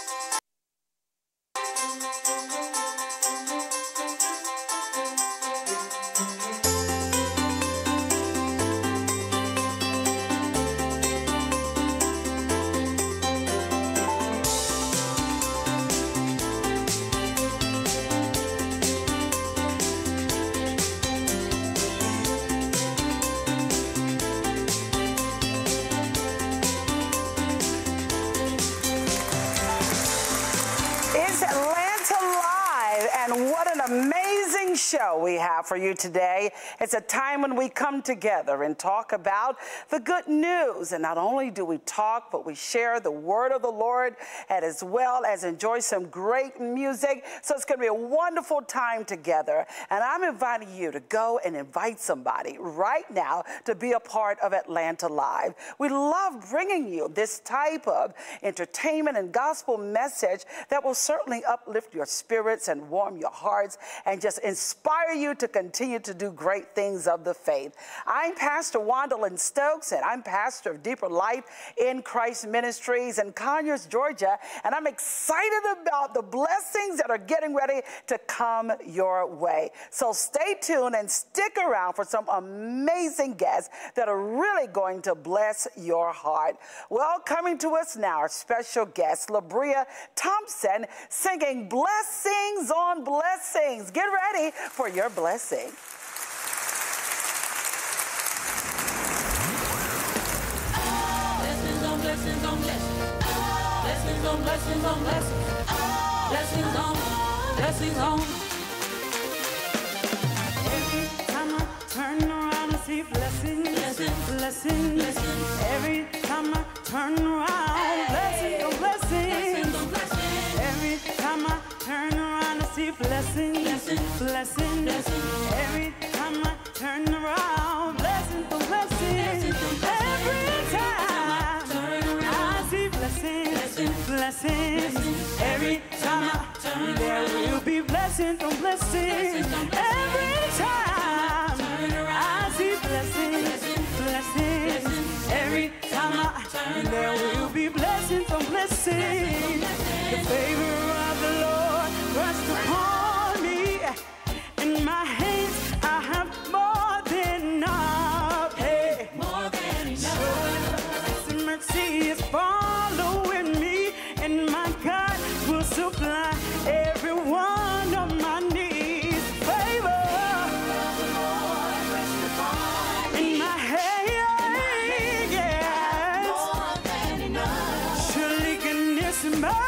Amazing show we have for you today. It's a time when we come together and talk about the good news. And not only do we talk, but we share the word of the Lord and as well as enjoy some great music. So it's going to be a wonderful time together. And I'm inviting you to go and invite somebody right now to be a part of Atlanta Live. We love bringing you this type of entertainment and gospel message that will certainly uplift your spirits and warm your hearts and just inspire you to continue to do great things of the faith. I'm Pastor Wandalyn Stokes, and I'm pastor of Deeper Life in Christ Ministries in Conyers, Georgia, and I'm excited about the blessings that are getting ready to come your way. So stay tuned and stick around for some amazing guests that are really going to bless your heart. Well, coming to us now, our special guest, LaBria Thompson, singing Blessings on Blessings. Get ready for your blessing. Blessings on blessings on blessings. Blessings on blessings on blessings. Blessings on blessings on. Every time I turn around, I see blessings, blessings, blessings. Every time I turn around, blessings on blessings. Every time I turn around, I see blessings, blessings. Every time I turn around, blessings on blessings. Every time I see blessings, blessings. Every time I turn, there will be blessings on blessings. Every time I see blessings, blessings. Every time I turn, there will be blessings on blessings. The favor of the Lord rests upon me. In my hands I have more than enough. Hey, more than enough. Grace and mercy is following me, and my God will supply every one of my needs. Favor of the Lord rests upon me. In my hands, yes, more than enough. Surely goodness and mercy.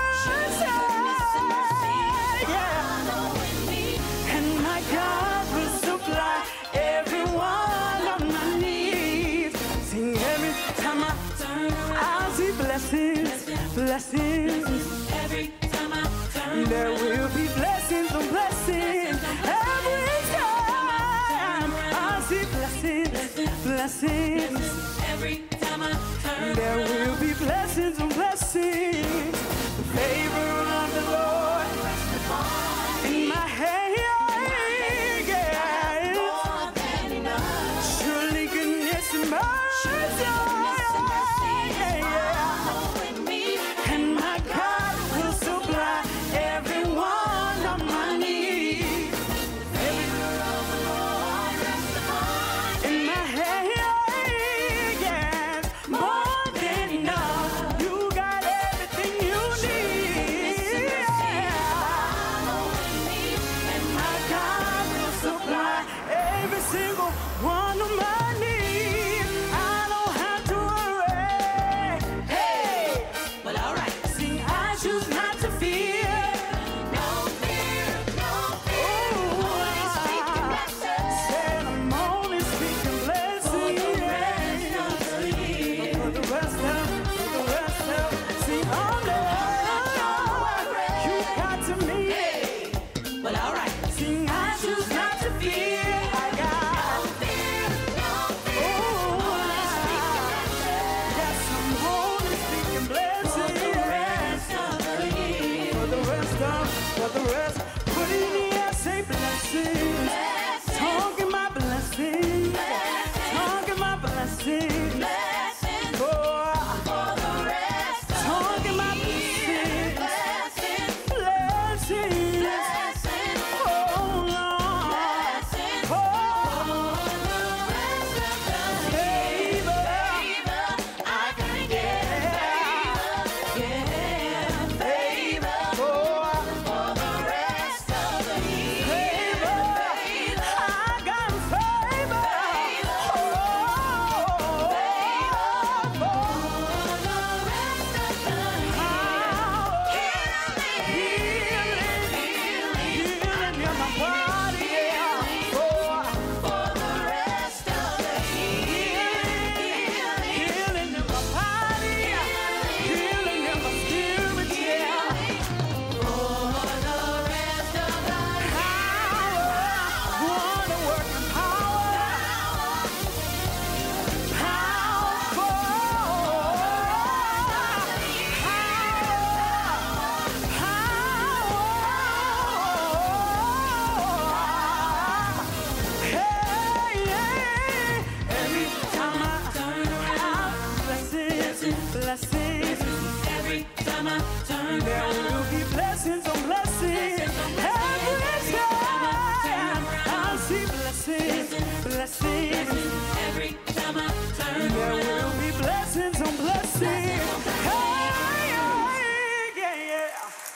Blessings. Every time I turn, there will be blessings on blessings. Every time I see blessings, blessings. Every time I turn, there will be blessings on blessings. The favor of the Lord rests upon me. In my hand, yeah, more than enough. Surely goodness and mercy. time I turn There around. will be blessings on blessings. Every time I'll see blessings, blessings. Every time I turn There around. will be blessings on blessings. Hey, yeah, yeah.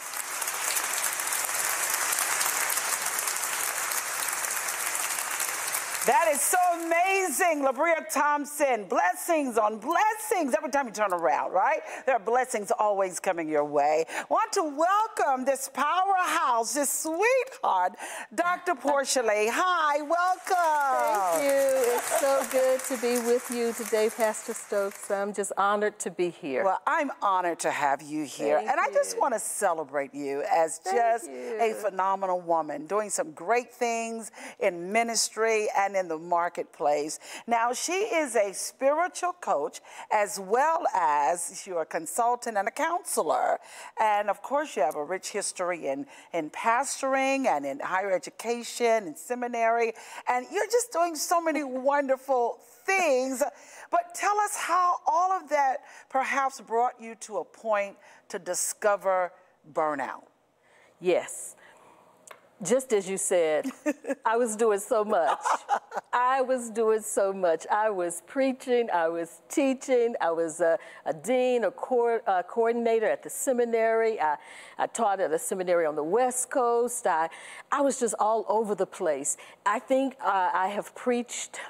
That is so amazing, LaBria Thompson. Blessings on blessings every time you turn around, right? There are blessings always coming your way. Want to welcome this powerhouse, this sweetheart, Dr. Portia Lee. Hi, welcome. Thank you. It's so good to be with you today, Pastor Stokes. I'm just honored to be here. Well, I'm honored to have you here. Thank and I just you. want to celebrate you as just you. a phenomenal woman, doing some great things in ministry and in the marketplace. Now, she is a spiritual coach as well as you're a consultant and a counselor. And of course, you have a rich history in pastoring and in higher education and seminary. And you're just doing so many wonderful things. But tell us how all of that perhaps brought you to a point to discover burnout. Yes. Just as you said, I was doing so much. I was doing so much. I was preaching, I was teaching, I was a dean, a coordinator at the seminary. I taught at a seminary on the West Coast. I was just all over the place. I think I have preached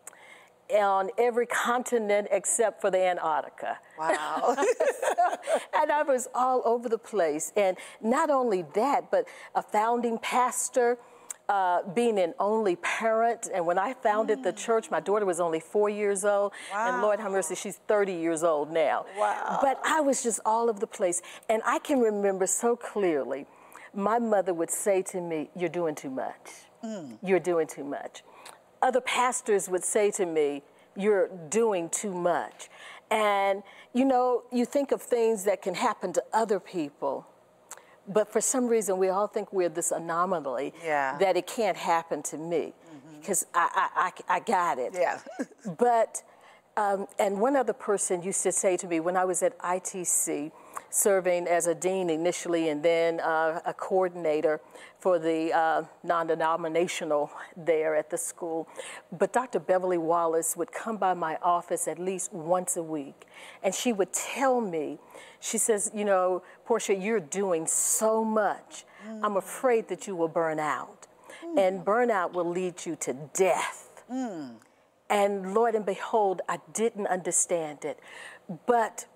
on every continent except for the Antarctica. Wow. And I was all over the place. And not only that, but a founding pastor, being an only parent. And when I founded the church, my daughter was only 4 years old. And Lord have mercy, she's 30 years old now. Wow. But I was just all over the place. And I can remember so clearly, my mother would say to me, "You're doing too much. You're doing too much." Other pastors would say to me, "You're doing too much." And, you know, you think of things that can happen to other people, but for some reason we all think we're this anomaly that it can't happen to me because I got it. Yeah. But, and one other person used to say to me when I was at ITC, serving as a dean initially and then a coordinator for the non-denominational there at the school. But Dr. Beverly Wallace would come by my office at least once a week, and she would tell me, she says, "You know, Portia, you're doing so much. I'm afraid that you will burn out, and burnout will lead you to death." And Lord and behold, I didn't understand it. But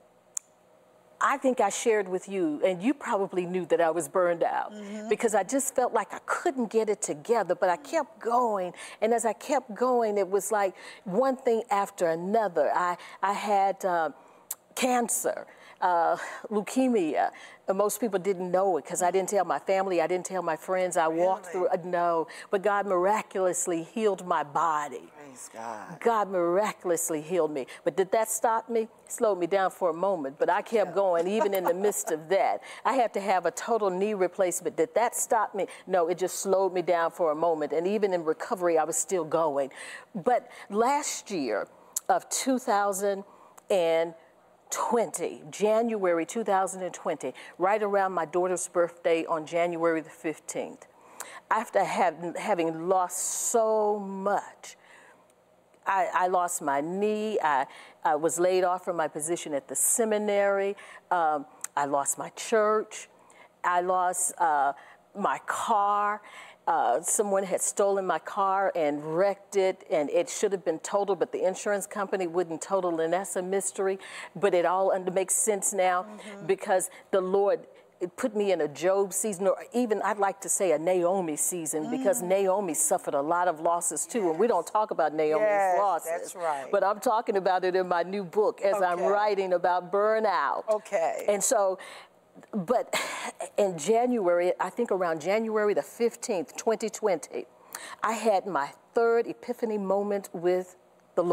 I think I shared with you, and you probably knew that I was burned out because I just felt like I couldn't get it together, but I kept going. And as I kept going, it was like one thing after another. I had cancer, leukemia. Most people didn't know it because I didn't tell my family, I didn't tell my friends. I walked through, no, but God miraculously healed my body. Praise God. God miraculously healed me. But did that stop me? It slowed me down for a moment, but I kept going even in the midst of that. I had to have a total knee replacement. Did that stop me? No, it just slowed me down for a moment. And even in recovery, I was still going. But last year of 2020, January 2020, right around my daughter's birthday on January the 15th, after having lost so much, I lost my knee. I was laid off from my position at the seminary. I lost my church. I lost my car. Someone had stolen my car and wrecked it, and it should have been totaled, but the insurance company wouldn't total, and that's a mystery. But it all makes sense now because the Lord put me in a Job season, or even I'd like to say a Naomi season, because Naomi suffered a lot of losses too, and we don't talk about Naomi's losses. That's right. But I'm talking about it in my new book as I'm writing about burnout. Okay. And so, but in January, I think around January the 15th, 2020, I had my third epiphany moment with the Lord.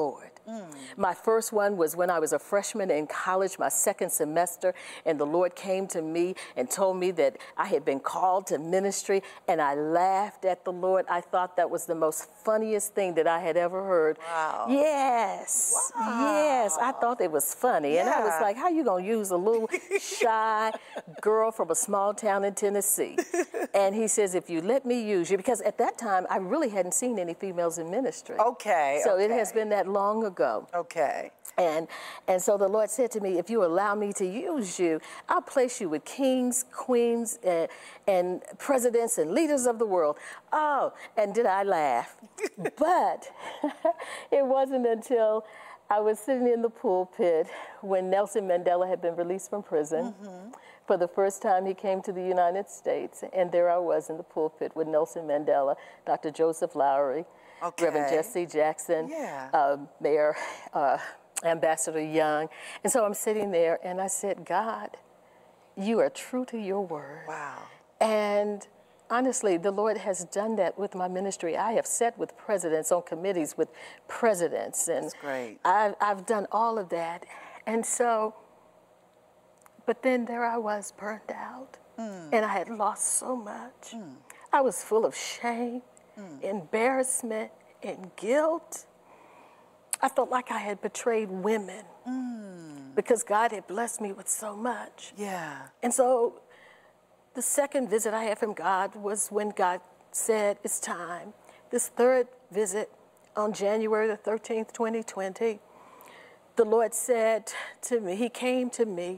My first one was when I was a freshman in college, my second semester, and the Lord came to me and told me that I had been called to ministry, and I laughed at the Lord. I thought that was the most funniest thing that I had ever heard. Wow. Yes. Wow. Yes. I thought it was funny. And I was Yeah. like, how you going to use a little shy girl from a small town in Tennessee? And he says, if you let me use you, because at that time, I really hadn't seen any females in ministry. Okay. So it okay. has been that long ago. Okay. And so the Lord said to me, if you allow me to use you, I'll place you with kings, queens, and presidents and leaders of the world. Oh, and did I laugh? But it wasn't until I was sitting in the pulpit when Nelson Mandela had been released from prison. For the first time, he came to the United States, and there I was in the pulpit with Nelson Mandela, Dr. Joseph Lowery, Okay. Reverend Jesse Jackson, Yeah. Mayor Ambassador Young. And so I'm sitting there, and I said, God, you are true to your word. Wow. And honestly, the Lord has done that with my ministry. I have sat with presidents on committees with presidents, and That's great. I've done all of that. And so, but then there I was, burned out, and I had lost so much. I was full of shame, embarrassment, and guilt. I felt like I had betrayed women because God had blessed me with so much. Yeah. And so the second visit I had from God was when God said, it's time. This third visit on January the 13th, 2020, the Lord said to me, he came to me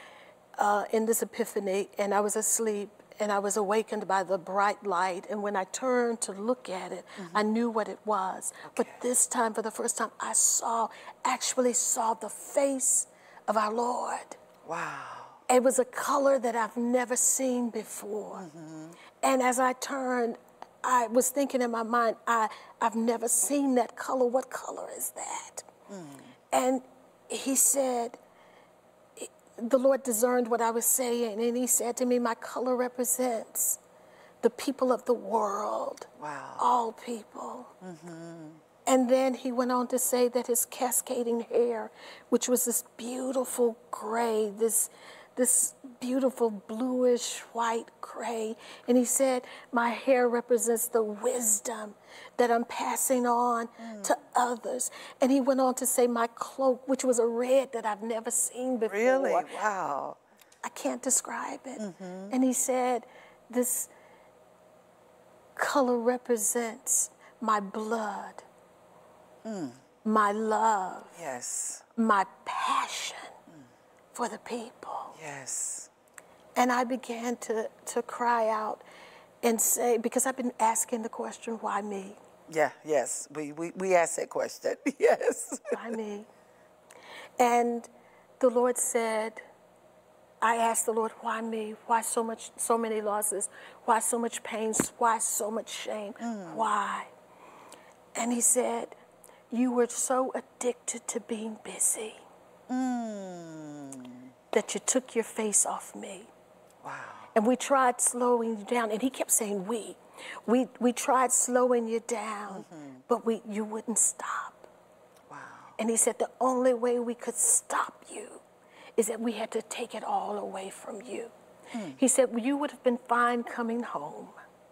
in this epiphany, and I was asleep, and I was awakened by the bright light. And when I turned to look at it, I knew what it was. But this time, for the first time, I actually saw the face of our Lord. Wow. It was a color that I've never seen before. And as I turned, I was thinking in my mind, I've never seen that color. What color is that? And he said, the Lord discerned what I was saying, and he said to me, my color represents the people of the world. Wow. All people. And then he went on to say that his cascading hair, which was this beautiful gray, this beautiful bluish white gray. And he said, my hair represents the wisdom that I'm passing on to others. And he went on to say my cloak, which was a red that I've never seen before. Really? Wow. I can't describe it. And he said, this color represents my blood, my love, Yes. my passion for the people. Yes. And I began to cry out and say, because I've been asking the question, why me? Yeah. Yes. We asked that question. Yes. Why me? And the Lord said, I asked the Lord, why me? Why so many losses? Why so much pain? Why so much shame? Why? And he said, you were so addicted to being busy that you took your face off me. Wow. And we tried slowing you down, and he kept saying we tried slowing you down, but you wouldn't stop. Wow. And he said the only way we could stop you is that we had to take it all away from you. He said you would have been fine coming home,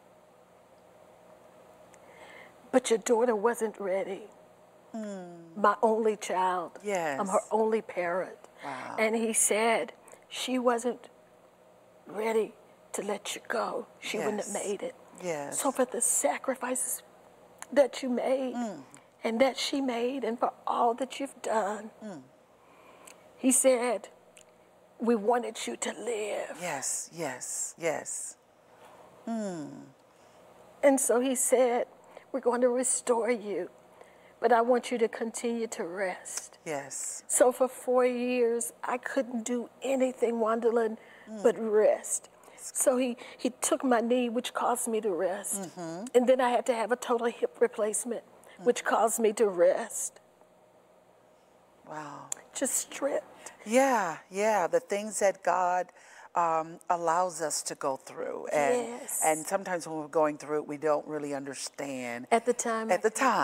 but your daughter wasn't ready. My only child. Yes. I'm her only parent. Wow. And he said she wasn't ready to let you go. She wouldn't have Yes. made it. Yes. So for the sacrifices that you made and that she made, and for all that you've done, he said, we wanted you to live. Yes. Yes. Yes. And so he said, we're going to restore you, but I want you to continue to rest. Yes. So for 4 years, I couldn't do anything, Wandalyn, but rest. So he took my knee, which caused me to rest. And then I had to have a total hip replacement, which caused me to rest. Wow. Just stripped. Yeah. Yeah. The things that God allows us to go through. And, Yes. and sometimes when we're going through it, we don't really understand. At the time. At the time.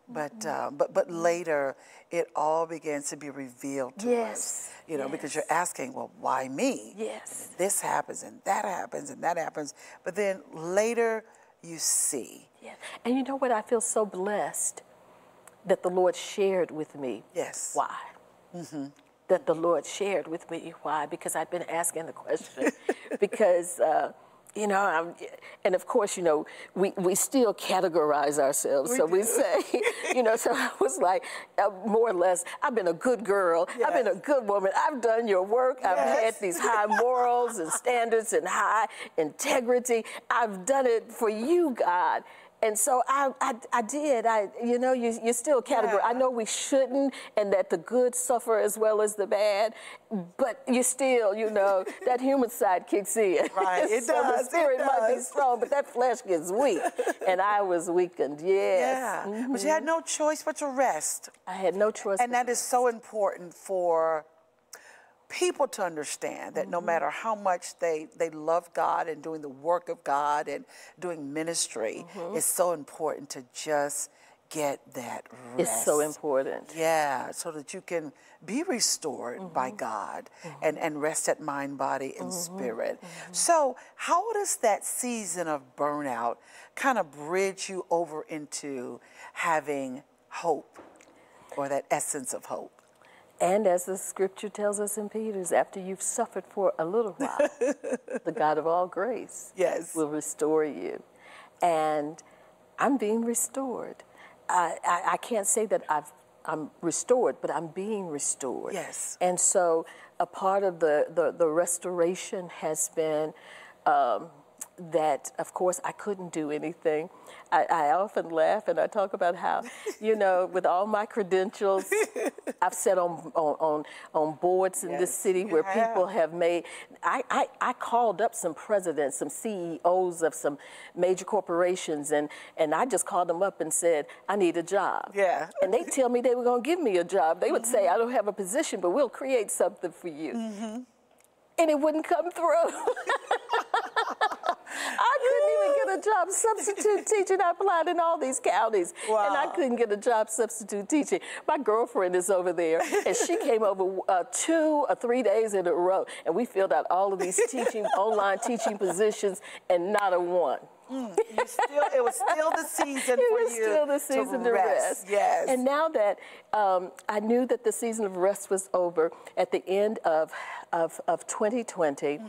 But later, it all begins to be revealed to us. You know, because you're asking, well, why me? Yes. This happens and that happens and that happens. But then later, you see. Yeah. And you know what? I feel so blessed that the Lord shared with me. Yes. Why? That the Lord shared with me why, because I've been asking the question. Because, you know, and of course, you know, we still categorize ourselves. So we say, you know, so I was like, more or less, I've been a good girl. I've been a good woman. I've done your work. I've had these high morals and standards and high integrity. I've done it for you, God. And so I did. You know, you still categorize. I know we shouldn't, and that the good suffer as well as the bad, but you still, you know, that human side kicks in. Right, it so does. The spirit might be strong, but that flesh gets weak, and I was weakened. Yes. Yeah. But you had no choice but to rest. I had no choice. And that is so important for people to understand that no matter how much they love God and doing the work of God and doing ministry, it's so important to just get that rest. It's so important. Yeah, so that you can be restored by God and rest at mind, body, and spirit. So how does that season of burnout kind of bridge you over into having hope, or that essence of hope? And as the scripture tells us in Peter's, after you've suffered for a little while, the God of all grace will restore you. And I'm being restored. I can't say that I'm restored, but I'm being restored. Yes. And so a part of the restoration has been that, of course, I couldn't do anything. I often laugh and I talk about how, you know, with all my credentials, I've sat on boards in this city where people have made. I called up some presidents, some CEOs of some major corporations, and I just called them up and said, I need a job. Yeah. And they tell me they were going to give me a job. They would say, I don't have a position, but we'll create something for you. And it wouldn't come through. I couldn't even get a job substitute teaching. I applied in all these counties, and I couldn't get a job substitute teaching. My girlfriend is over there, and she came over 2 or 3 days in a row, and we filled out all of these online teaching positions, and not a one. It was still the season for you. It was still the season to rest. Yes. And now that I knew that the season of rest was over at the end of 2020,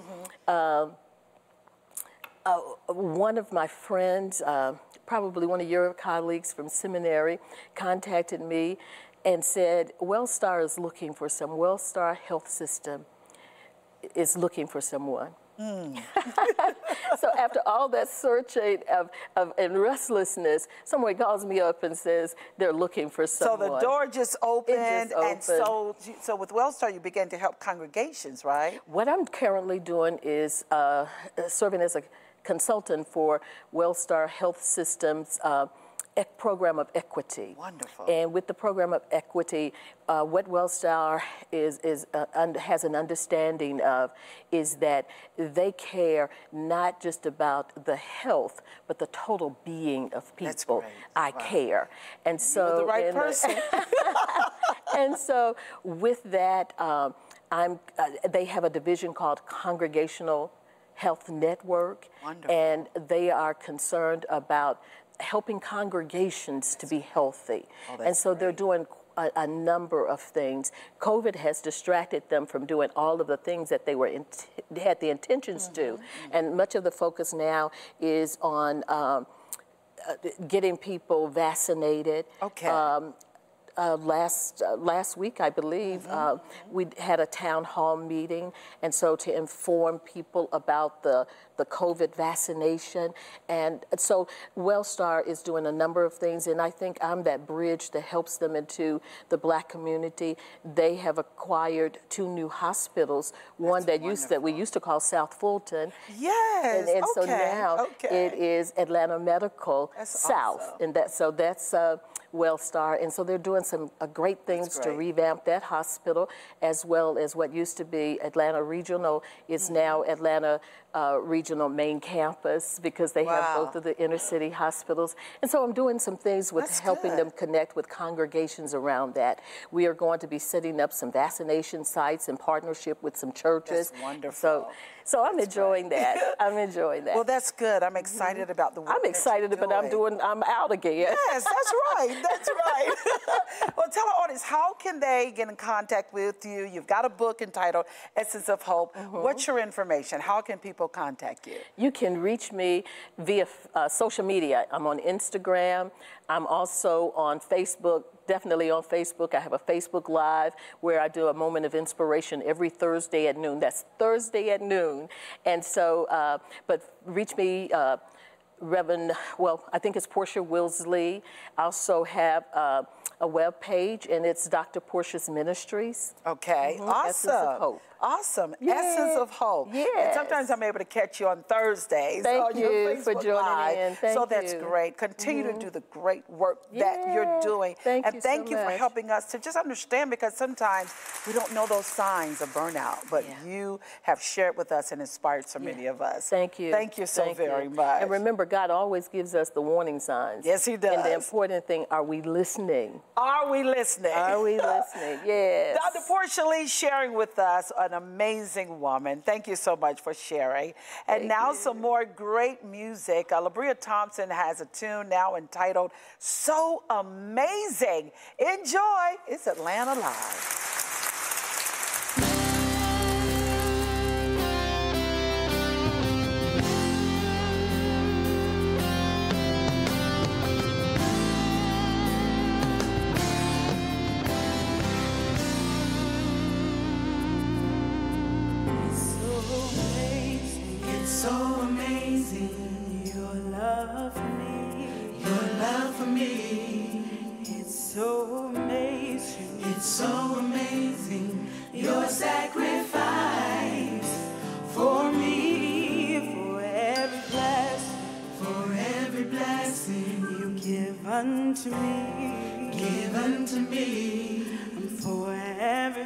one of my friends, probably one of your colleagues from seminary, contacted me and said, WellStar is looking for some. WellStar Health System is looking for someone. So after all that searching and restlessness, someone calls me up and says they're looking for someone. So the door just opened, and so with WellStar, you began to help congregations, right? What I'm currently doing is serving as a consultant for WellStar Health Systems program of equity. Wonderful. And with the program of equity, what WellStar has an understanding of is that they care not just about the health, but the total being of people. That's great. I care. And so you're the right person. And so with that, they have a division called Congregational Health Network. Wonderful. And they are concerned about helping congregations to be healthy. And so they're doing a number of things. COVID has distracted them from doing all of the things that they had the intentions to. And much of the focus now is on getting people vaccinated. Okay. Last week, I believe, we had a town hall meeting, and so to inform people about the COVID vaccination. And so WellStar is doing a number of things, and I think I'm that bridge that helps them into the Black community. They have acquired 2 new hospitals, one that we used to call South Fulton. Yes. And so now it is Atlanta Medical South. Awesome. And that's WellStar, and so they're doing some great things to revamp that hospital, as well as what used to be Atlanta Regional is now Atlanta Regional Main Campus, because they have both of the inner city hospitals. And so I'm doing some things with helping them connect with congregations around that. We are going to be setting up some vaccination sites in partnership with some churches. That's wonderful. So I'm enjoying that. I'm enjoying that. Well, that's good. I'm excited about the work I'm excited, but I'm out again. Yes, that's right. That's right. Well, tell our audience, how can they get in contact with you? You've got a book entitled Essence of Hope. What's your information? How can people contact you? You can reach me via social media. I'm on Instagram. I'm also on Facebook. Definitely on Facebook. I have a Facebook Live where I do a moment of inspiration every Thursday at noon. That's Thursday at noon. And so, but reach me, Reverend, well, I think it's Portia Wills-Lee. I also have a web page, and it's Dr. Portia's Ministries. Okay, awesome. Essence of Hope. Awesome. Yeah. Essence of Hope. Yes. And sometimes I'm able to catch you on Thursdays. Thank on your you for Facebook joining Live. in. Thank so that's you. great. Continue to do the great work that you're doing. Thank and you thank so you for much. helping us to just understand, because sometimes we don't know those signs of burnout, but you have shared with us and inspired so many of us. Thank you. Thank you so very you. much. And remember, God always gives us the warning signs. Yes, he does. And the important thing, are we listening? Are we listening? Are we listening? Yes. Dr. Portia Lee sharing with us, an amazing woman. Thank you so much for sharing. And now some more great music. LaBria Thompson has a tune now entitled So Amazing. Enjoy. It's Atlanta Live. So amazing, your love for me, your love for me. It's so amazing, it's so amazing, your sacrifice for me, for every blessing you give unto me, and for every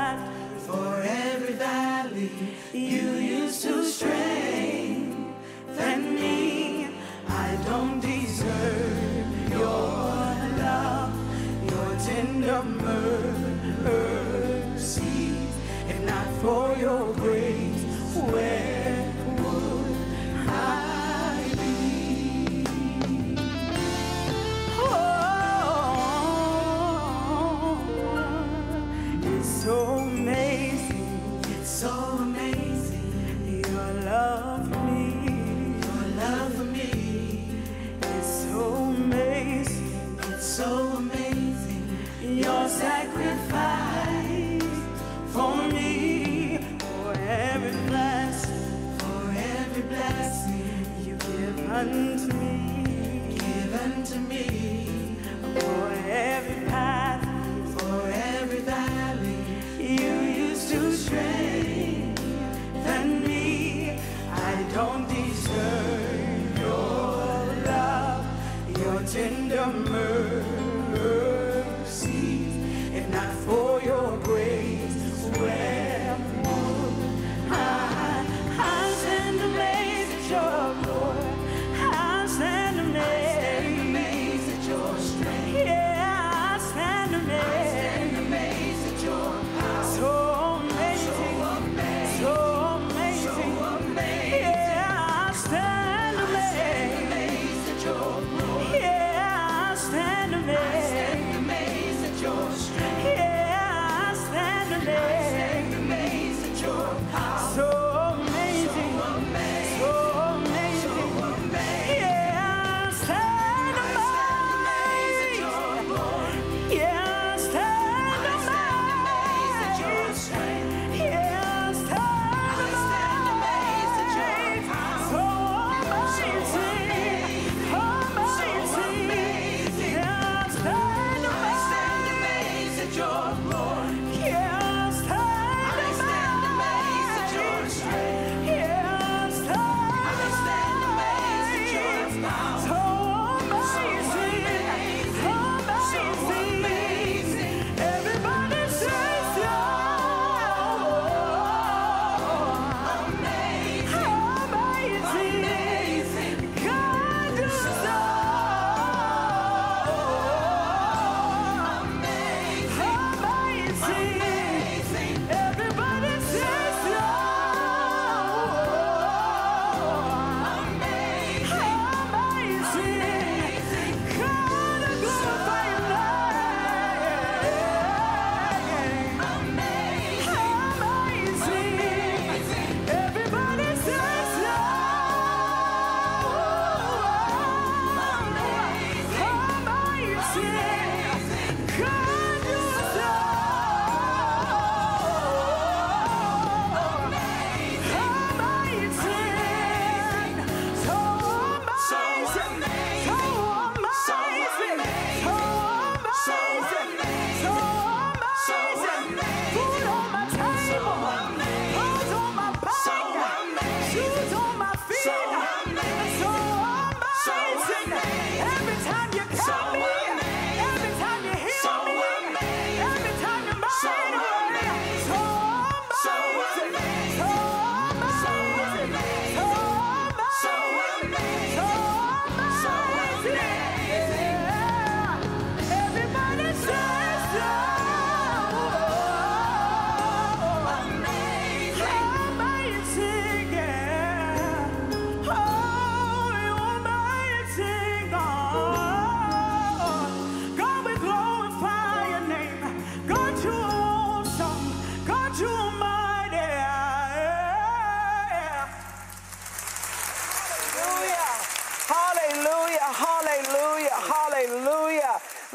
valley you used to strengthen me. I don't deserve your love, your tender mercies. If not for your grace, where would I be? Oh, it's so amazing, it's so amazing, your love for me, your love for me. It's so amazing, it's so amazing, your sacrifice for me, for every blessing you give unto me, for every path, for every valley you used to strengthen me. I don't deserve your love, your tender mercies. If not for your grace, where would I stand amazed at your glory? I stand amazed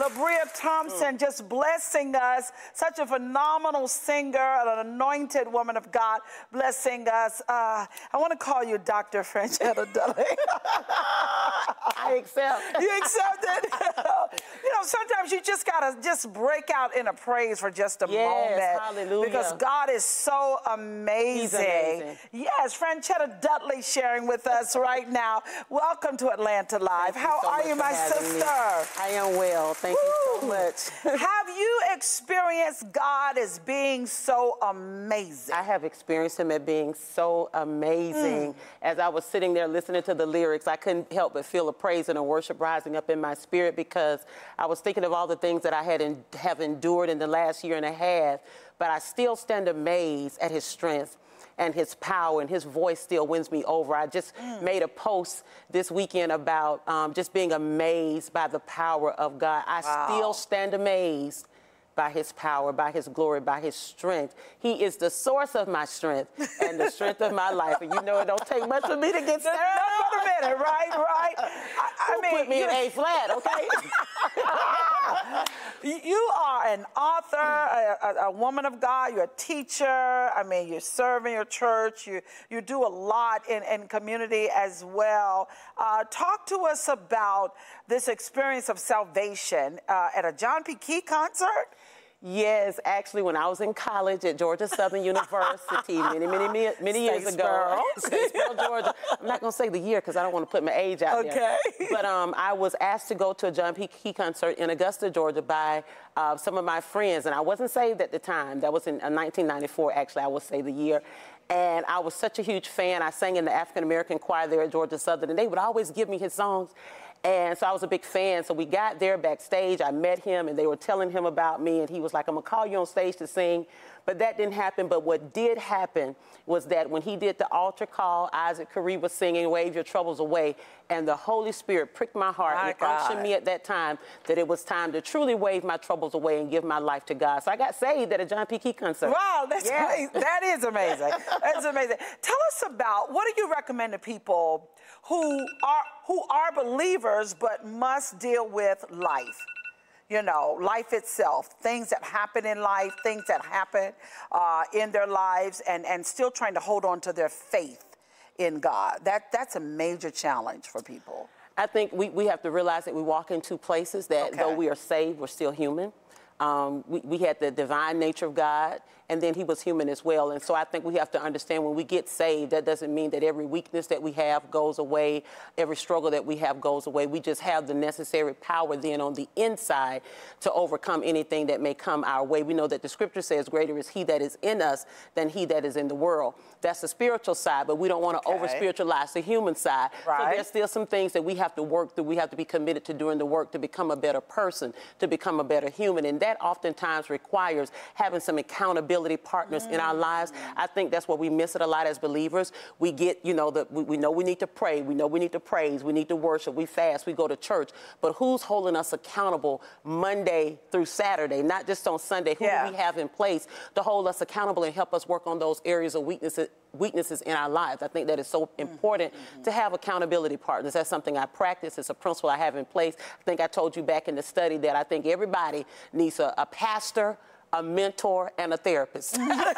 LaBria Thompson just blessing us. Such a phenomenal singer, an anointed woman of God blessing us. I want to call you Dr. Franchetta Dudley. I accept. You accept it? You know, sometimes you just got to just break out in a praise for just a moment. Hallelujah. Because God is so amazing. He's amazing. Yes, Franchetta Dudley sharing with us right now. Welcome to Atlanta Live. How are you, my sister? I am well. Thank you so much. Have you experienced God as being so amazing? I have experienced him as being so amazing. As I was sitting there listening to the lyrics, I couldn't help but feel a praise and a worship rising up in my spirit, because I was thinking of all the things that I have endured in the last year and a half, but I still stand amazed at his strength and his power, and his voice still wins me over. I just made a post this weekend about just being amazed by the power of God. I still stand amazed by his power, by his glory, by his strength. He is the source of my strength and the strength of my life. And you know, it don't take much for me to get stirred up for a minute, right? I mean, put me in A flat, okay? You are an author, a woman of God, you're a teacher. I mean, you're serving your church. You do a lot in community as well. Talk to us about this experience of salvation at a John P. Key concert. Yes, actually, when I was in college at Georgia Southern University many years ago, Statesboro, Georgia. I'm not going to say the year because I don't want to put my age out there. But I was asked to go to a John P. Key concert in Augusta, Georgia by some of my friends, and I wasn't saved at the time. That was in 1994, actually, I will say the year. And I was such a huge fan. I sang in the African-American choir there at Georgia Southern, and they would always give me his songs. And so I was a big fan. So we got there backstage. I met him, and they were telling him about me. And he was like, I'm going to call you on stage to sing. But that didn't happen. But what did happen was that when he did the altar call, Isaac Curry was singing, Wave Your Troubles Away. And the Holy Spirit pricked my heart and unctioned me at that time that it was time to truly wave my troubles away and give my life to God. So I got saved at a John P. Key concert. Wow, that's amazing. That is amazing. That's amazing. Tell us about, what do you recommend to people who are believers but must deal with life? You know, life itself, things that happen in life, things that happen in their lives, and still trying to hold on to their faith in God. That's a major challenge for people. I think we have to realize that we walk into places that though we are saved, we're still human. We had the divine nature of God, and then he was human as well. And so I think we have to understand when we get saved, that doesn't mean that every weakness that we have goes away, every struggle that we have goes away. We just have the necessary power then on the inside to overcome anything that may come our way. We know that the scripture says greater is he that is in us than he that is in the world. That's the spiritual side, but we don't want to over-spiritualize the human side. So there's still some things that we have to work through. We have to be committed to doing the work to become a better person, to become a better human. And that oftentimes requires having some accountability partners in our lives. I think that's what we miss it a lot as believers. We get, you know, we know we need to pray. We know we need to praise. We need to worship. We fast. We go to church. But who's holding us accountable Monday through Saturday, not just on Sunday? Who do we have in place to hold us accountable and help us work on those areas of weaknesses in our lives? I think that is so important to have accountability partners. That's something I practice. It's a principle I have in place. I think I told you back in the study that I think everybody needs a pastor, a mentor, and a therapist.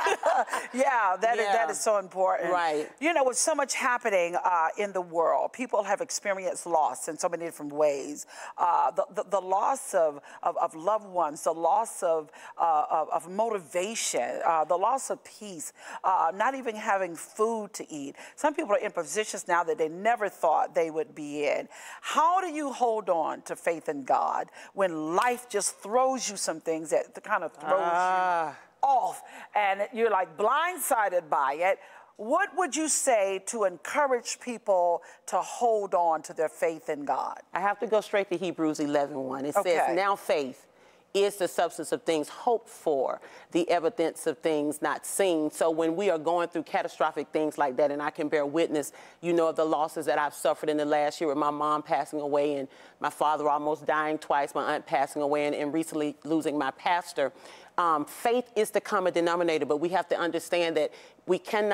That is so important. Right. You know, with so much happening in the world, people have experienced loss in so many different ways. The loss of loved ones, the loss of motivation, the loss of peace, not even having food to eat. Some people are in positions now that they never thought they would be in. How do you hold on to faith in God when life just throws you some things that kind of throws you off and you're like blindsided by it? What would you say to encourage people to hold on to their faith in God? I have to go straight to Hebrews 11:1. It says, now faith is the substance of things hoped for, the evidence of things not seen. So when we are going through catastrophic things like that, and I can bear witness, you know, of the losses that I've suffered in the last year with my mom passing away and my father almost dying twice, my aunt passing away, and recently losing my pastor. Faith is the common denominator, but we have to understand that we cannot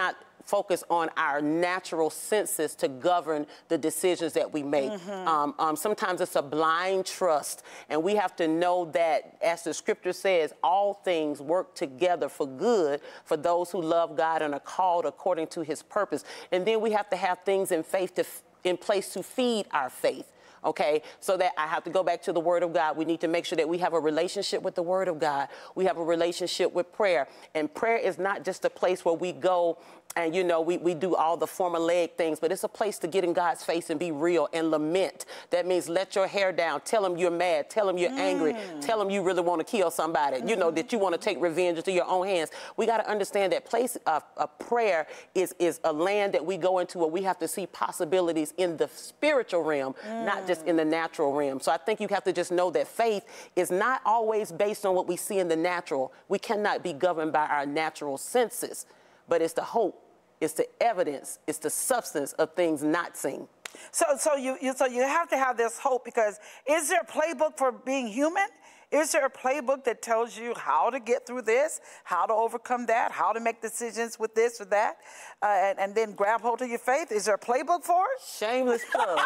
focus on our natural senses to govern the decisions that we make. Sometimes it's a blind trust, and we have to know that, as the scripture says, all things work together for good for those who love God and are called according to his purpose. And then we have to have things in place to feed our faith. Okay, so that I have to go back to the Word of God. We need to make sure that we have a relationship with the Word of God. We have a relationship with prayer. And prayer is not just a place where we go and, you know, we do all the formulaic things, but it's a place to get in God's face and be real and lament. That means let your hair down. Tell him you're mad. Tell him you're angry. Tell him you really want to kill somebody. You know, that you want to take revenge into your own hands. We got to understand that place of prayer is a land that we go into where we have to see possibilities in the spiritual realm, not just in the natural realm. So I think you have to just know that faith is not always based on what we see in the natural. We cannot be governed by our natural senses, but it's the hope, it's the evidence, it's the substance of things not seen. So you have to have this hope, because is there a playbook for being human? Is there a playbook that tells you how to get through this, how to overcome that, how to make decisions with this or that, and then grab hold of your faith? Is there a playbook for it? Shameless plug.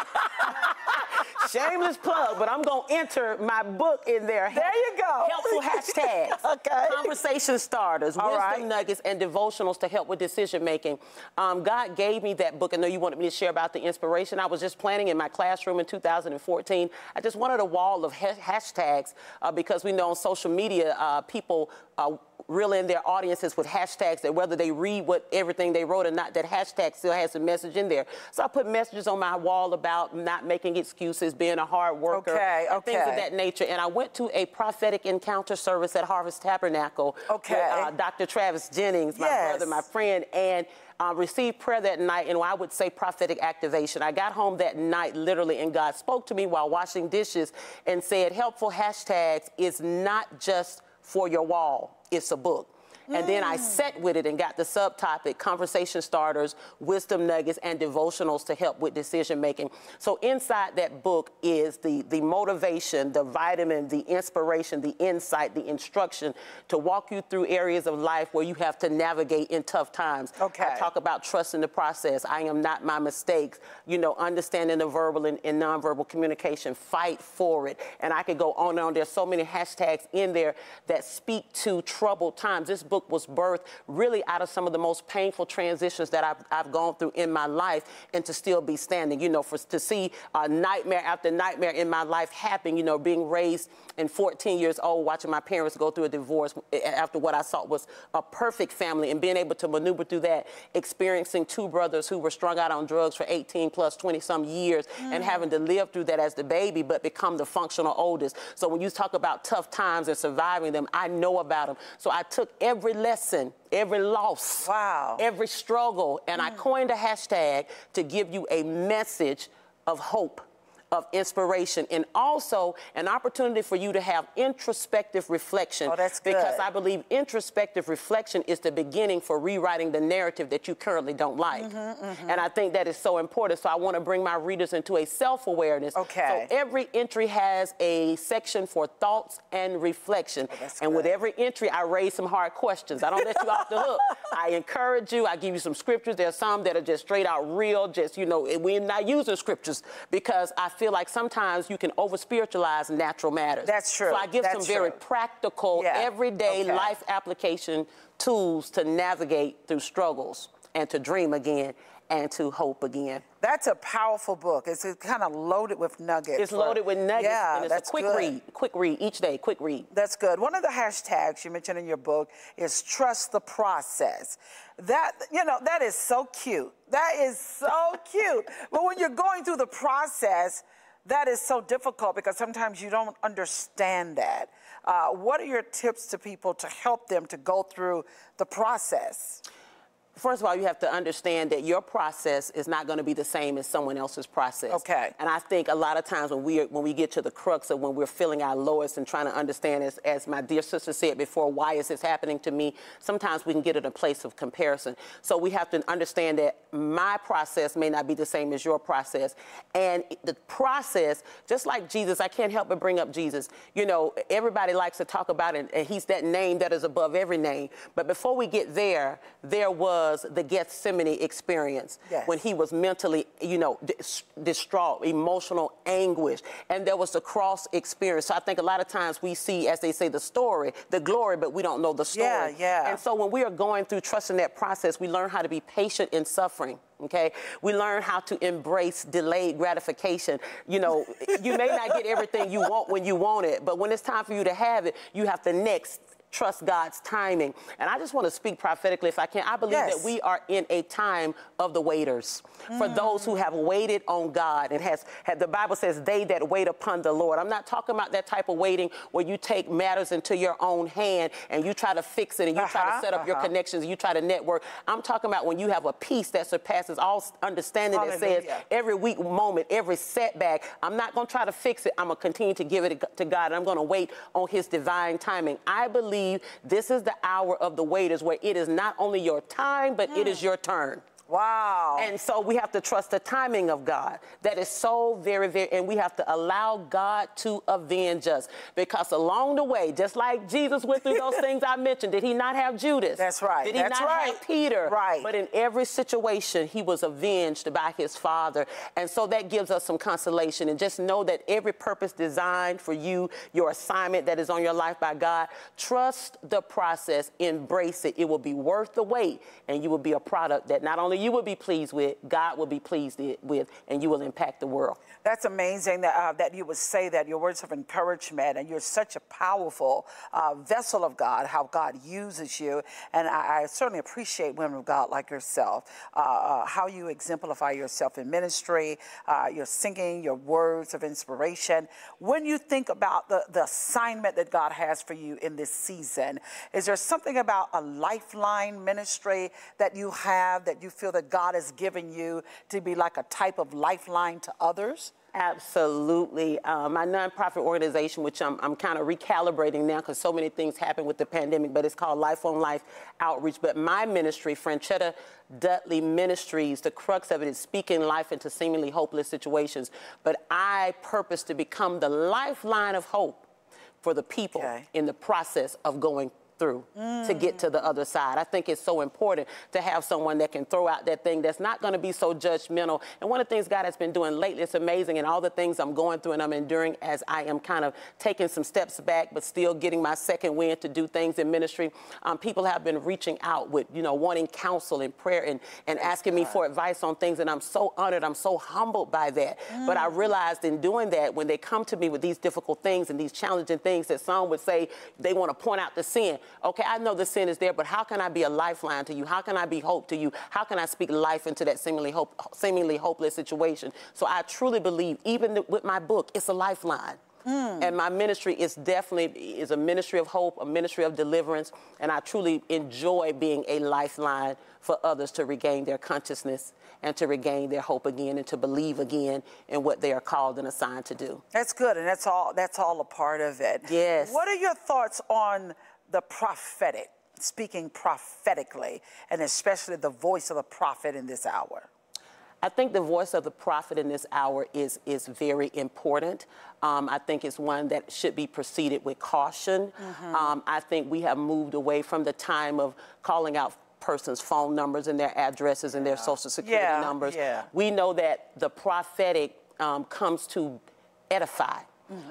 Shameless plug, but I'm going to enter my book in there. There you go. Helpful hashtags. Okay. Conversation starters, All wisdom right. nuggets, and devotionals to help with decision making. God gave me that book. I know you wanted me to share about the inspiration. I was just planning in my classroom in 2014. I just wanted a wall of hashtags because we know on social media, people really in their audiences with hashtags that whether they read everything they wrote or not, that hashtag still has a message in there. So I put messages on my wall about not making excuses, being a hard worker, and things of that nature. And I went to a prophetic encounter service at Harvest Tabernacle with Dr. Travis Jennings, my brother, my friend, and received prayer that night, and I would say prophetic activation. I got home that night, literally, and God spoke to me while washing dishes and said, helpful hashtags is not just for your wall, it's a book. And then I sat with it and got the subtopic, conversation starters, wisdom nuggets, and devotionals to help with decision making. So inside that book is the motivation, the vitamin, the inspiration, the insight, the instruction to walk you through areas of life where you have to navigate in tough times. I talk about trusting the process. I am not my mistakes. You know, understanding the verbal and nonverbal communication. Fight for it. And I could go on and on. There's so many hashtags in there that speak to troubled times. This book was birthed really out of some of the most painful transitions that I've gone through in my life, and to still be standing, you know, to see nightmare after nightmare in my life happen, you know, being raised and 14 years old, watching my parents go through a divorce after what I thought was a perfect family, and being able to maneuver through that, experiencing two brothers who were strung out on drugs for 18 plus 20 some years, and having to live through that as the baby, but become the functional oldest. So when you talk about tough times and surviving them, I know about them. So I took every lesson, every loss, every struggle, and I coined a hashtag to give you a message of hope, of inspiration, and also an opportunity for you to have introspective reflection. Oh, that's good. Because I believe introspective reflection is the beginning for rewriting the narrative that you currently don't like. And I think that is so important. So I want to bring my readers into a self-awareness. So every entry has a section for thoughts and reflection. And with every entry, I raise some hard questions. I don't let you off the hook. I encourage you. I give you some scriptures. There's some that are just straight out real, just, you know, we're not using scriptures because I feel like sometimes you can over-spiritualize natural matters. That's true. So I give some very practical, everyday life application tools to navigate through struggles and to dream again and to hope again. That's a powerful book. It's kind of loaded with nuggets. It's loaded with nuggets, and it's that's a quick read each day, quick read. That's good. One of the hashtags you mentioned in your book is trust the process. That, you know, that is so cute. That is so cute. But when you're going through the process, that is so difficult because sometimes you don't understand that. What are your tips to people to help them to go through the process? First of all, you have to understand that your process is not going to be the same as someone else's process. And I think a lot of times when we get to the crux of when we're feeling our lowest and trying to understand, as my dear sister said before, why is this happening to me? Sometimes we can get in a place of comparison. So we have to understand that my process may not be the same as your process. And the process, just like Jesus, I can't help but bring up Jesus. You know, everybody likes to talk about it, and he's that name that is above every name. But before we get there, there was was the Gethsemane experience, when he was mentally, you know, distraught, emotional anguish. And there was the cross experience. So I think a lot of times we see, as they say, the story, the glory, but we don't know the story. And so when we are going through trusting that process, we learn how to be patient in suffering. Okay, we learn how to embrace delayed gratification. You know, you may not get everything you want when you want it, but when it's time for you to have it, you have to next trust God's timing. And I just want to speak prophetically, if I can. I believe that we are in a time of the waiters. For those who have waited on God, and the Bible says, they that wait upon the Lord. I'm not talking about that type of waiting where you take matters into your own hand and you try to fix it and you try to set up your connections, you try to network. I'm talking about when you have a peace that surpasses all understanding, that says every weak moment, every setback, I'm not going to try to fix it. I'm going to continue to give it to God. And I'm going to wait on his divine timing. I believe this is the hour of the waiters, where it is not only your time, but it is your turn. Wow. And so we have to trust the timing of God. That is so very, very, and we have to allow God to avenge us. Because along the way, just like Jesus went through those things I mentioned, did he not have Judas? That's right. Did he not have Peter? Right. But in every situation, he was avenged by his Father. And so that gives us some consolation. And just know that every purpose designed for you, your assignment that is on your life by God, trust the process, embrace it. It will be worth the wait, and you will be a product that not only you will be pleased with, God will be pleased with, and you will impact the world. That's amazing that you would say that, your words of encouragement, and you're such a powerful vessel of God, how God uses you. And I certainly appreciate women of God like yourself, how you exemplify yourself in ministry, your singing, your words of inspiration. When you think about the assignment that God has for you in this season, is there something about a lifeline ministry that you have that you feel that God has given you to be like a type of lifeline to others? Absolutely. My nonprofit organization, which I'm kind of recalibrating now because so many things happen with the pandemic, but it's called Life on Life Outreach. But my ministry, Franchetta Dudley Ministries, the crux of it is speaking life into seemingly hopeless situations. But I purpose to become the lifeline of hope for the people in the process of going through to get to the other side. I think it's so important to have someone that can throw out that thing that's not going to be so judgmental. And one of the things God has been doing lately, it's amazing, and all the things I'm going through and I'm enduring as I am kind of taking some steps back, but still getting my second wind to do things in ministry. People have been reaching out with, you know, wanting counsel and prayer and asking me for advice on things, and I'm so honored, I'm so humbled by that. But I realized in doing that, when they come to me with these difficult things and these challenging things, that some would say they want to point out the sin. Okay, I know the sin is there, but how can I be a lifeline to you? How can I be hope to you? How can I speak life into that seemingly hopeless situation? So I truly believe, even with my book, it's a lifeline. And my ministry is definitely a ministry of hope, a ministry of deliverance, and I truly enjoy being a lifeline for others to regain their consciousness and to regain their hope again and to believe again in what they are called and assigned to do. That's good, and that's all a part of it. Yes. What are your thoughts on the prophetic, speaking prophetically, and especially the voice of the prophet in this hour? I think the voice of the prophet in this hour is very important. I think it's one that should be preceded with caution. I think we have moved away from the time of calling out person's phone numbers and their addresses and their social security numbers. We know that the prophetic comes to edify.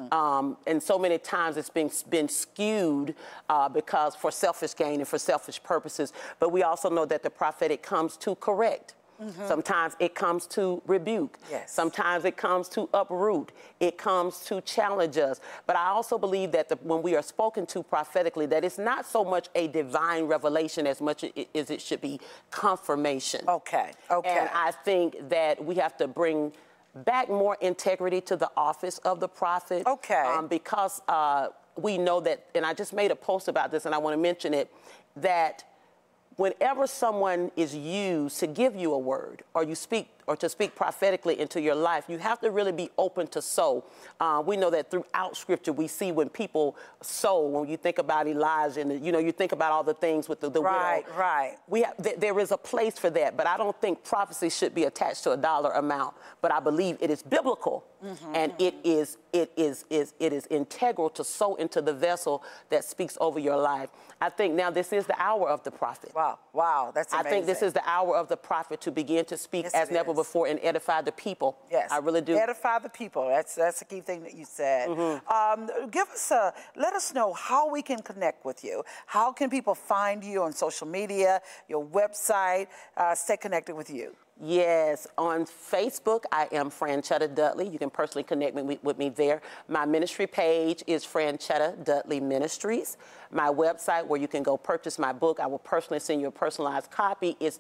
And so many times it's been skewed because for selfish gain and for selfish purposes. But we also know that the prophetic comes to correct. Sometimes it comes to rebuke. Sometimes it comes to uproot. It comes to challenge us. But I also believe that when we are spoken to prophetically, that it's not so much a divine revelation as much as it should be confirmation. And I think that we have to bring back more integrity to the office of the prophet. Because we know that, and I just made a post about this and I want to mention it, that whenever someone is used to give you a word or you speak or to speak prophetically into your life, you have to really be open to sow. We know that throughout Scripture, we see when people sow, when you think about Elijah, and you think about all the things with the right, widow. Right. There is a place for that, but I don't think prophecy should be attached to a dollar amount. But I believe it is biblical, and it is integral to sow into the vessel that speaks over your life. I think now this is the hour of the prophet. Wow, that's amazing. I think this is the hour of the prophet to begin to speak as never before and edify the people. Yes, I really do. Edify the people. That's a key thing that you said. Let us know how we can connect with you. How can people find you on social media, your website, stay connected with you? Yes, on Facebook, I am Franchetta Dudley. You can personally connect with me there. My ministry page is Franchetta Dudley Ministries. My website, where you can go purchase my book, I will personally send you a personalized copy, is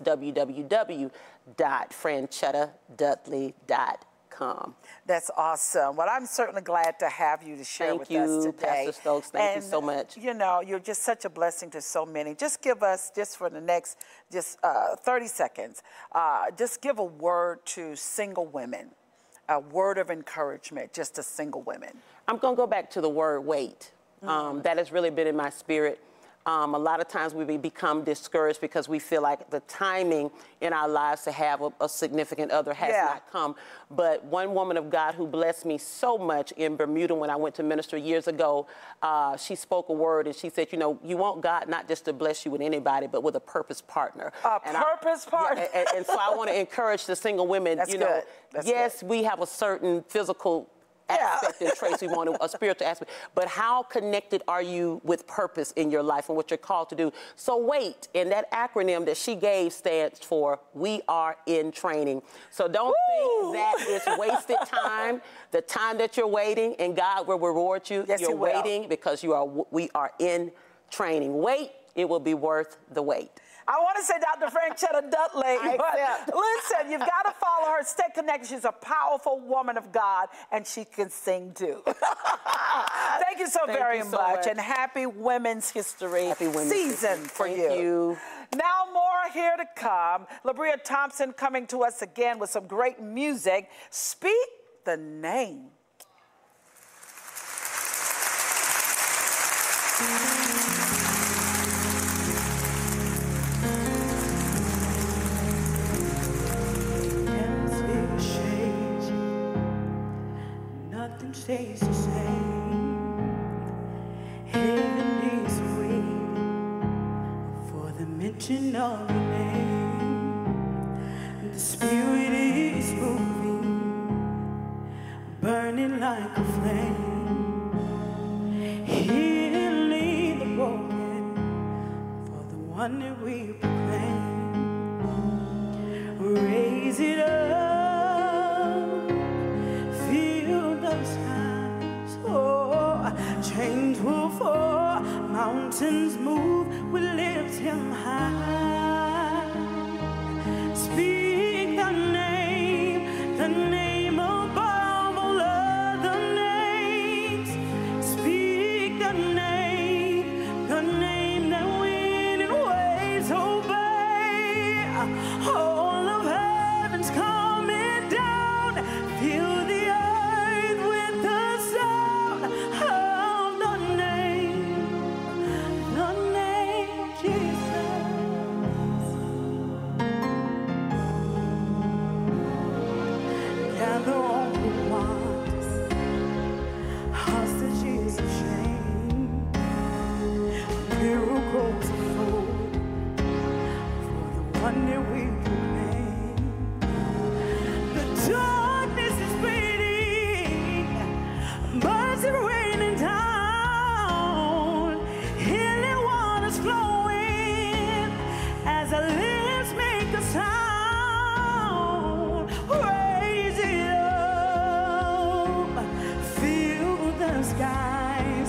www.franchettadudley.com. That's awesome. Well, I'm certainly glad to have you to share with us today. Pastor Stokes. Thank you so much. You know, you're just such a blessing to so many. Just give us, just for the next 30 seconds, just give a word to single women, a word of encouragement just to single women. I'm going to go back to the word wait. That has really been in my spirit. A lot of times we become discouraged because we feel like the timing in our lives to have a significant other has not come. But one woman of God who blessed me so much in Bermuda when I went to minister years ago, she spoke a word and she said, you know, you want God not just to bless you with anybody, but with a purpose partner. Purpose partner. Yeah, and so I want to encourage the single women, That's you know, good. yes, we have a certain physical aspect and traits we want, a spiritual aspect, but how connected are you with purpose in your life and what you're called to do? So wait, and that acronym that she gave stands for We Are in Training. So don't think that it's wasted time, the time that you're waiting, and God will reward you. Yes, you're waiting because we are in training. Wait, it will be worth the wait. I want to say Dr. Franchetta Dudley, but listen, you've got to follow her. Stay connected. She's a powerful woman of God, and she can sing too. Thank you so very much, and happy Women's History Season for you. Thank you. Now more here to come. LaBria Thompson coming to us again with some great music. Speak the Name. Nothing stays the same. Heaven is waiting for the mention of your name. The Spirit is moving, burning like a flame, healing the broken for the one that we proclaim. Raise it up. Chains will fall, mountains move, we lift him high. Speak the name above all other names. Speak the name that wind and waves obey. All of heaven's coming down, fill the earth with the sound of skies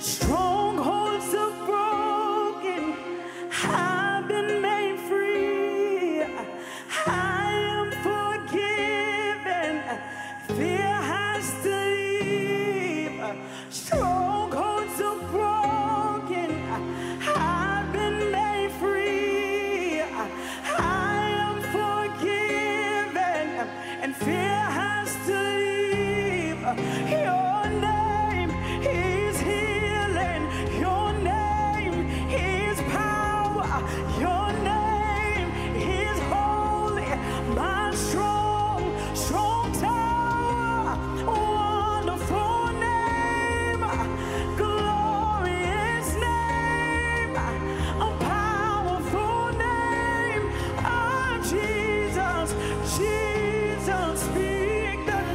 Strongholds are broken. I've been made free. I am forgiven. Fear has to leave. Strongholds are broken. I've been made free. I am forgiven. And fear has to leave. Your name is healing. Your name is power. Your name is holy. My strong, strong tower. Wonderful name. Glorious name. A powerful name. Oh, Jesus, Jesus, speak the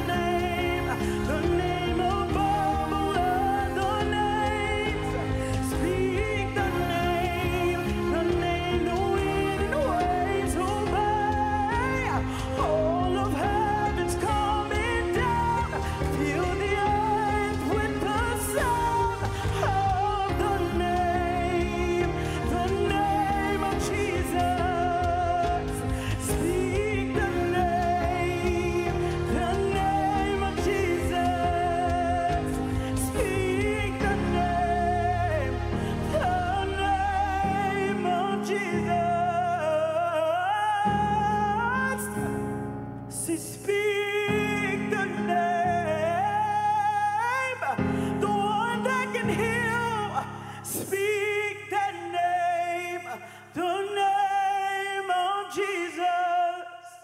name above all other names. Speak the name the wind and waves obey. All of heaven's coming down. Fill the earth with the sound of the name of Jesus. Speak the name of Jesus. Speak the name of Jesus. Say, speak the name, the one that can heal. Speak that name, the name of Jesus.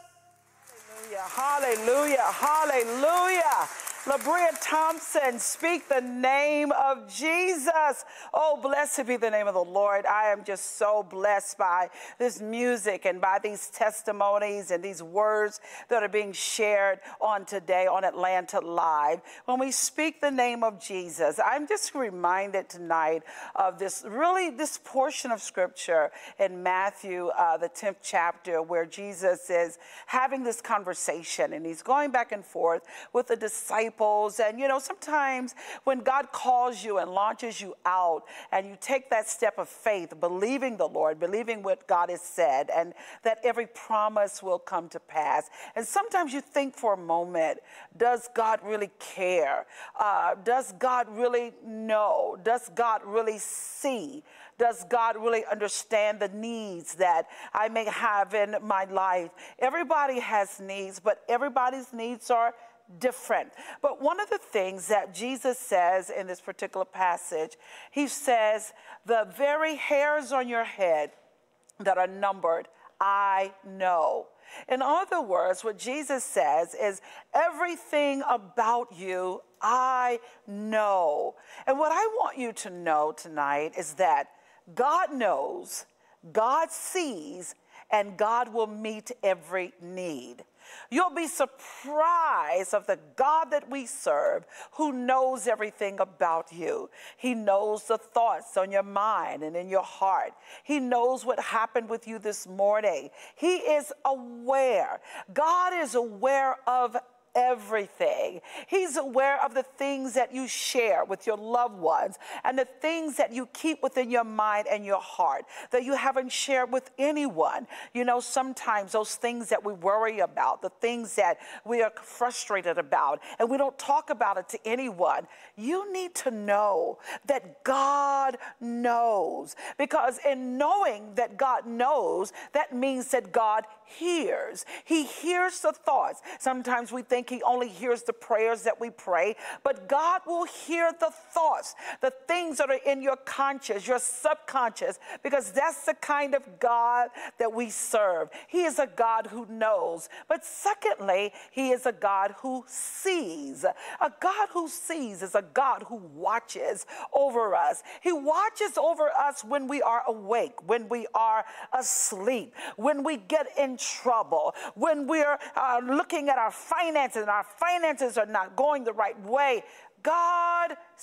Hallelujah, hallelujah. LaBria Thompson, speak the name of Jesus. Oh, blessed be the name of the Lord. I am just so blessed by this music and by these testimonies and these words that are being shared on today on Atlanta Live. When we speak the name of Jesus, I'm just reminded tonight of this portion of scripture in Matthew, the 10th chapter, where Jesus is having this conversation and he's going back and forth with the disciples. And, you know, sometimes when God calls you and launches you out and you take that step of faith, believing the Lord, believing what God has said, and that every promise will come to pass. And sometimes you think for a moment, does God really care? Does God really know? Does God really see? Does God really understand the needs that I may have in my life? Everybody has needs, but everybody's needs are different. But one of the things that Jesus says in this particular passage, he says, the very hairs on your head that are numbered, I know. In other words, what Jesus says is, everything about you, I know. And what I want you to know tonight is that God knows, God sees, and God will meet every need. You'll be surprised of the God that we serve, who knows everything about you. He knows the thoughts on your mind and in your heart. He knows what happened with you this morning. He is aware. God is aware of everything. He's aware of the things that you share with your loved ones and the things that you keep within your mind and your heart that you haven't shared with anyone. You know, sometimes those things that we worry about, the things that we are frustrated about, and we don't talk about it to anyone, you need to know that God knows. Because in knowing that God knows, that means that God hears. He hears the thoughts. Sometimes we think he only hears the prayers that we pray, but God will hear the thoughts, the things that are in your conscious, your subconscious, because that's the kind of God that we serve. He is a God who knows. But secondly, he is a God who sees. A God who sees is a God who watches over us. He watches over us when we are awake, when we are asleep, when we get in trouble, when we're looking at our finances and our finances are not going the right way. God sees.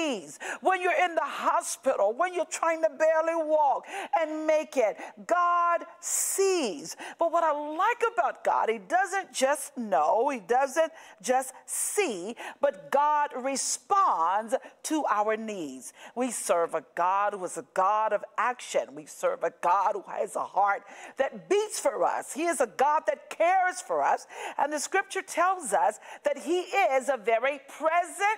knees, when you're in the hospital, when you're trying to barely walk and make it. God sees. But what I like about God, he doesn't just know, he doesn't just see, but God responds to our needs. We serve a God who is a God of action. We serve a God who has a heart that beats for us. He is a God that cares for us. And the scripture tells us that he is a very present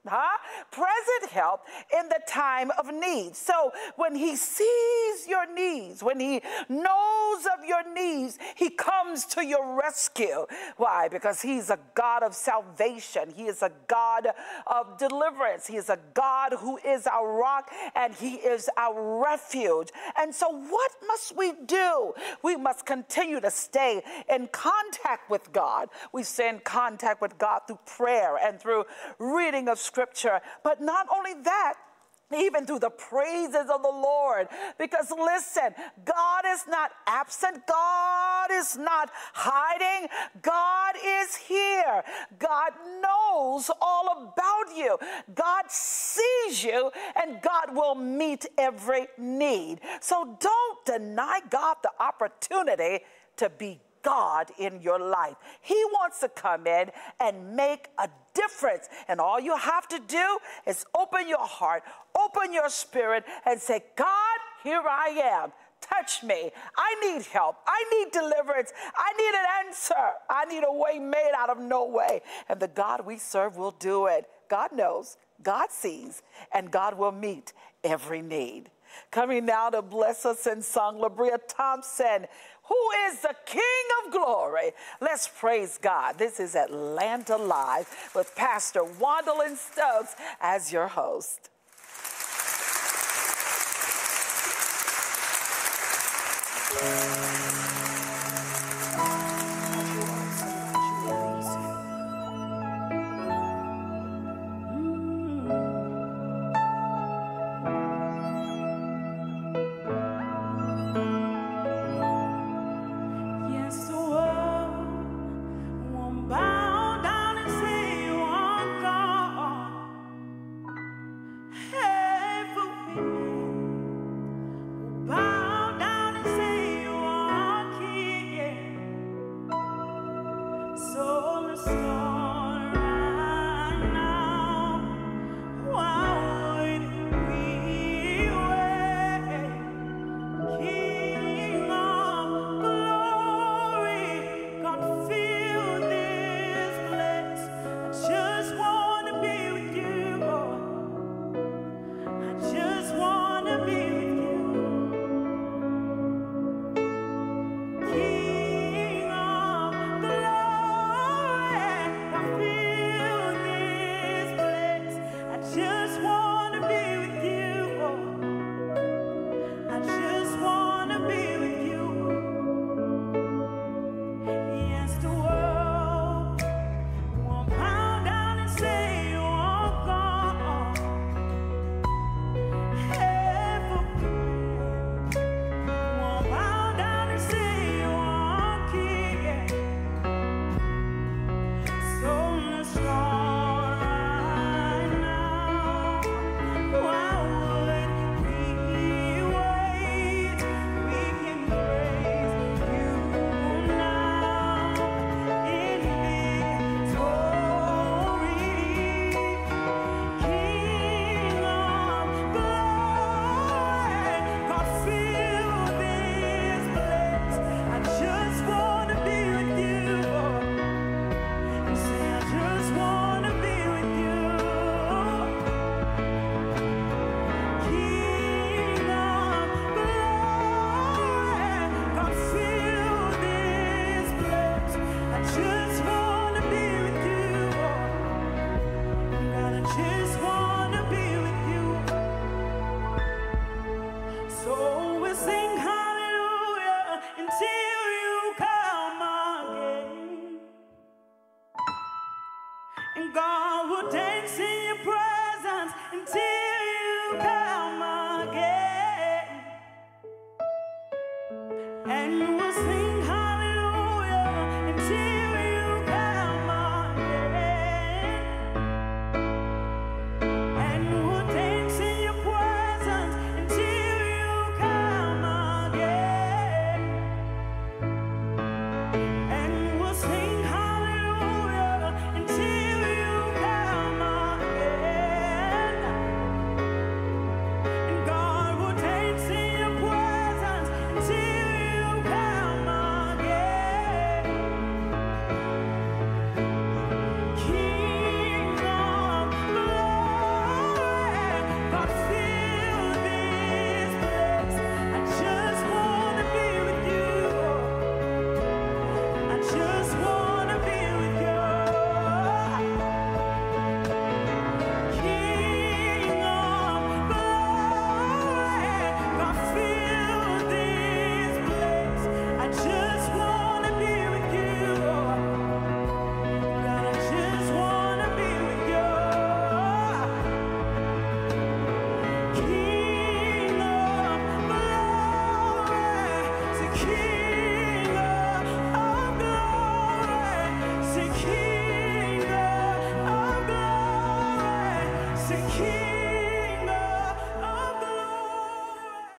help in the time of need. So when he sees your needs, when he knows of your needs, he comes to your rescue. Why? Because he's a God of salvation. He is a God of deliverance. He is a God who is our rock and he is our refuge. And so what must we do? We must continue to stay in contact with God. We stay in contact with God through prayer and through reading of Scripture. But not only that, even through the praises of the Lord. Because listen, God is not absent. God is not hiding. God is here. God knows all about you. God sees you, and God will meet every need. So don't deny God the opportunity to be God in your life. He wants to come in and make a difference. And all you have to do is open your heart, open your spirit, and say, God, here I am. Touch me. I need help. I need deliverance. I need an answer. I need a way made out of no way. And the God we serve will do it. God knows, God sees, and God will meet every need. Coming now to bless us in song, LaBria Thompson, who is the King of Glory. Let's praise God. This is Atlanta Live with Pastor Wandalyn Stokes as your host. Just wanna be with you.